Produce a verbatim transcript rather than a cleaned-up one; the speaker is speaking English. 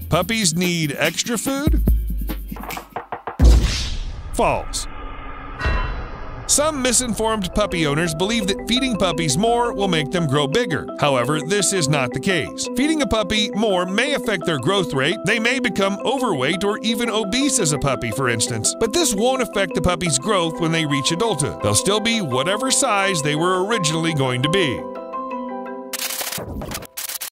Puppies need extra food? False. Some misinformed puppy owners believe that feeding puppies more will make them grow bigger. However, this is not the case. Feeding a puppy more may affect their growth rate. They may become overweight or even obese as a puppy, for instance. But this won't affect the puppy's growth when they reach adulthood. They'll still be whatever size they were originally going to be.